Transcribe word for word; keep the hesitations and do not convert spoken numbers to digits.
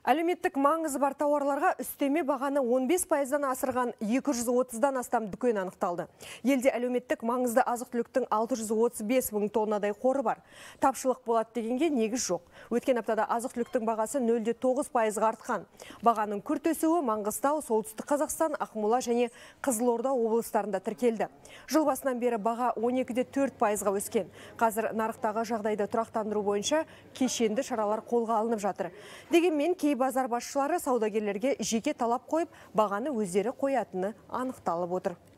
Әлеуметтік маңызы бар тауарларға үстеме бағаны он бес пайыздан асырған екі жүз отыздан астам дүкен анықталды. Елде әлеуметтік маңызды азық-түліктің алты жүз отыз бес мың тоннадай қоры бар. Тапшылық болады дегенге негіз жоқ. Өткен аптада азық-түліктің бағасы нөл де тоғыз пайызға артқан. Бағаның күрт өсуі Маңғыстау, Солтүстік Қазақстан, Ақмола және Қызылорда облыстарында тіркелді. Жыл басынан бері баға он екі де төрт пайызға өскен. Қазір нарықтағы жағдайды тұрақтандыру бойынша кешенді шаралар қолға алынып жатыр. Дегенмен кей базар басшылары саудагерлерге жеке талап қойып, бағаны өздері қоятыны анықталып отыр.